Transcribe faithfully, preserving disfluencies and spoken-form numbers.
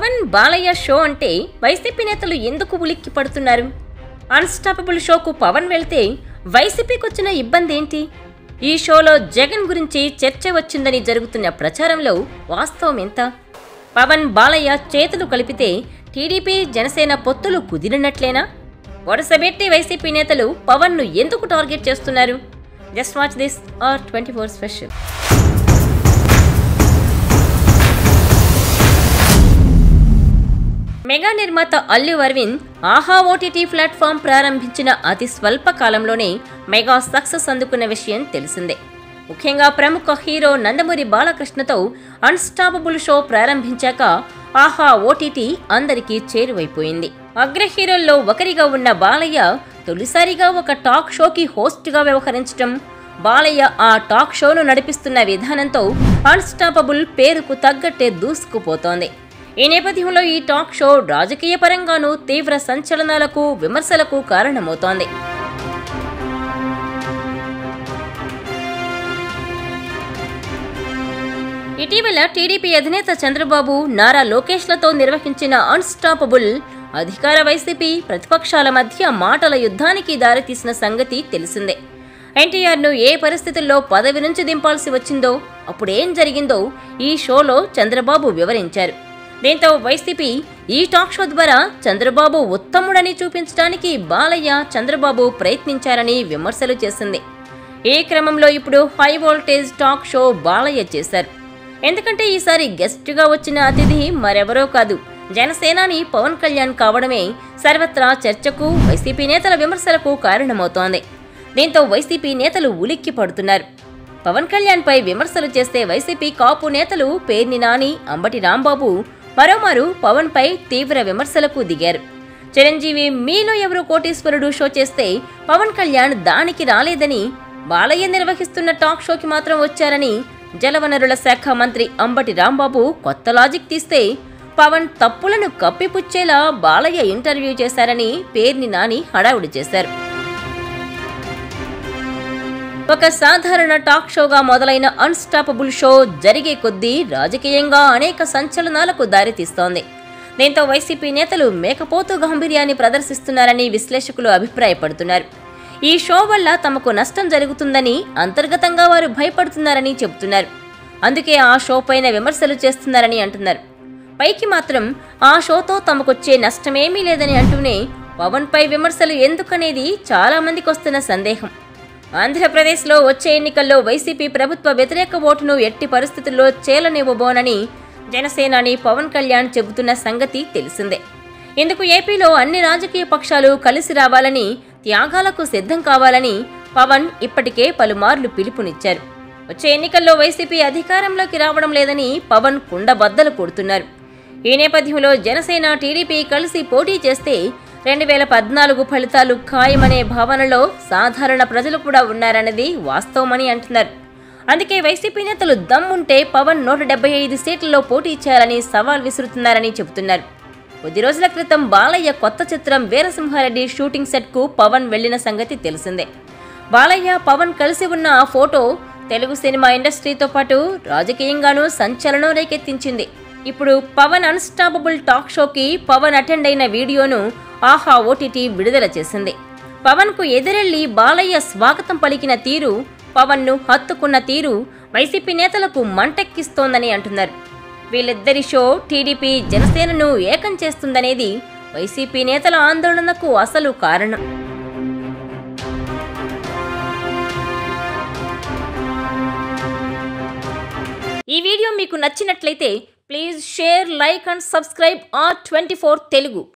Pawan Balayya show అంటే వైసీపీ నేతలు ఎందుకు ఉలిక్కి పడుతున్నారు? అన్స్టాపబుల్ షోకు పవన్ వెళ్తే వైసీపీకి వచ్చిన ఇబ్బంది ఏంటి? ఈ షోలో జగన్ గురించి చర్చ వచ్చిందని జరుగుతున్న ప్రచారంలో వాస్తవం ఎంత? పవన్ బాలయ్య చేతులు కలిపితే టీడీపీ జనసేన పొత్తులు కుదిరినట్లేనా? వరుసబెట్టి వైసీపీ నేతలు పవన్ను ఎందుకు టార్గెట్ చేస్తున్నారు? Just watch this R twenty four special. Mega నిర్మాత అల్లు అరవింద్ ఆహా ఓటీటీ ప్లాట్ఫామ్ ప్రారంభించిన అతి స్వల్ప కాలంలోనే మెగా సక్సెస్ అందుకున్న విషయం తెలిసిందే. ముఖ్యంగా ప్రముఖ హీరో నందమూరి బాలకృష్ణతో అన్స్టాపబుల్ షో ప్రారంభించాక ఆహా ఓటీటీ అందరికీ చేరువైపోయింది. అగ్ర హీరోల్లో ఒకరిగా ఉన్న బాలయ్య తొలిసారిగా ఒక టాక్ షోకి హోస్ట్గా వ్యవహరించడం, బాలయ్య ఆ టాక్ షోను నడిపిస్తున్న విధానంతో అన్స్టాపబుల్ పేరుకు తగ్గట్టే దూసుకుపోతోంది. ఈ నేపథ్యంలో ఈ టాక్ షో రాజకీయ పరంగానూ తీవ్ర సంచలనాలకు, విమర్శలకు కారణమవుతోంది. ఇటీవల టీడీపీ అధినేత చంద్రబాబు, నారా లోకేష్లతో నిర్వహించిన అన్స్టాపబుల్ అధికార వైసీపీ ప్రతిపక్షాల మధ్య మాటల యుద్ధానికి దారితీసిన సంగతి తెలిసిందే. ఎన్టీఆర్ను ఏ పరిస్థితుల్లో పదవి నుంచి దింపాల్సి వచ్చిందో, అప్పుడేం జరిగిందో ఈ షోలో చంద్రబాబు వివరించారు. దీంతో వైసీపీ ఈ టాక్ షో ద్వారా చంద్రబాబు ఉత్తముడని చూపించడానికి బాలయ్య, చంద్రబాబు ప్రయత్నించారని విమర్శలు చేసింది. ఈ క్రమంలో ఇప్పుడు high voltage talk show Balayya చేశారు. ఎందుకంటే ఈసారి గెస్ట్గా వచ్చిన అతిథి మరెవరో కాదు, జనసేనాని పవన్ కళ్యాణ్ కావడమే సర్వత్రా చర్చకు, వైసీపీ నేతల విమర్శలకు కారణమవుతోంది. దీంతో వైసీపీ నేతలు ఉలిక్కి పడుతున్నారు. పవన్ కళ్యాణ్ పై విమర్శలు చేస్తే వైసీపీ కాపు నేతలు పేర్ని నాని, అంబటి రాంబాబు మరోమారు పవన్ పై తీవ్ర విమర్శలకు దిగారు. చిరంజీవి మీలో ఎవరు కోటీశ్వరుడు షో చేస్తే పవన్ కళ్యాణ్ దానికి రాలేదని, బాలయ్య నిర్వహిస్తున్న టాక్ షోకి మాత్రం వచ్చారని జలవనరుల శాఖ మంత్రి అంబటి రాంబాబు కొత్త లాజిక్ తీస్తే, పవన్ తప్పులను కప్పిపుచ్చేలా బాలయ్య ఇంటర్వ్యూ చేశారని పేర్ని నాని హడావుడి చేశారు. ఒక సాధారణ టాక్ షోగా మొదలైన అన్స్టాపబుల్ షో జరిగే కొద్దీ రాజకీయంగా అనేక సంచలనాలకు దారితీస్తోంది. దీంతో వైసీపీ నేతలు మేకపోతు గాంభీర్యాన్ని ప్రదర్శిస్తున్నారని విశ్లేషకులు అభిప్రాయపడుతున్నారు. ఈ షో వల్ల తమకు నష్టం జరుగుతుందని అంతర్గతంగా వారు భయపడుతున్నారని చెబుతున్నారు. అందుకే ఆ షో పైన విమర్శలు చేస్తున్నారని అంటున్నారు. పైకి మాత్రం ఆ షోతో తమకొచ్చే నష్టమేమీ లేదని అంటూనే పవన్ పై విమర్శలు ఎందుకనేది చాలా మందికి వస్తున్న సందేహం. ఆంధ్రప్రదేశ్లో వచ్చే ఎన్నికల్లో వైసీపీ ప్రభుత్వ వ్యతిరేక ఓటును ఎట్టి పరిస్థితుల్లో చేలనివ్వబోనని జనసేనాని పవన్ కళ్యాణ్ చెబుతున్న సంగతి తెలిసిందే. ఇందుకు ఏపీలో అన్ని రాజకీయ పక్షాలు కలిసి రావాలని, త్యాగాలకు సిద్ధం కావాలని పవన్ ఇప్పటికే పలుమార్లు పిలుపునిచ్చారు. వచ్చే ఎన్నికల్లో వైసీపీ అధికారంలోకి రావడం లేదని పవన్ కుండబద్దలు కొడుతున్నారు. ఈ నేపథ్యంలో జనసేన, టీడీపీ కలిసి పోటీ చేస్తే రెండు వేల పద్నాలుగు ఫలితాలు ఖాయమనే భావనలో సాధారణ ప్రజలు కూడా ఉన్నారన్నది వాస్తవమని అంటున్నారు. అందుకే వైసీపీ నేతలు దమ్ముంటే పవన్ నూట డెబ్బై ఐదు సీట్లలో పోటీ చేయాలని సవాల్ విసురుతున్నారని చెబుతున్నారు. కొద్ది రోజుల క్రితం బాలయ్య కొత్త చిత్రం వీరసింహారెడ్డి షూటింగ్ సెట్కు పవన్ వెళ్లిన సంగతి తెలిసిందే. బాలయ్య, పవన్ కలిసి ఉన్న ఆ ఫోటో తెలుగు సినిమా ఇండస్ట్రీతో పాటు రాజకీయంగానూ సంచలనం రేకెత్తించింది. ఇప్పుడు పవన్ అన్స్టాపబుల్ టాక్ షోకి పవన్ అటెండ్ అయిన వీడియోను ఆహా ఓటీటీ విడుదల చేసింది. పవన్ కు ఎదురెళ్లి బాలయ్య స్వాగతం పలికిన తీరు, పవన్ ను హత్తుకున్న తీరు వైసీపీ నేతలకు మంటెక్కిస్తోందని అంటున్నారు. వీళ్ళిద్దరి షో టీడీపీ, జనసేనను ఏకం చేస్తుందనేది వైసీపీ నేతల ఆందోళనకు అసలు కారణం. ఈ వీడియో మీకు నచ్చినట్లయితే please share, like and subscribe R twenty four Telugu.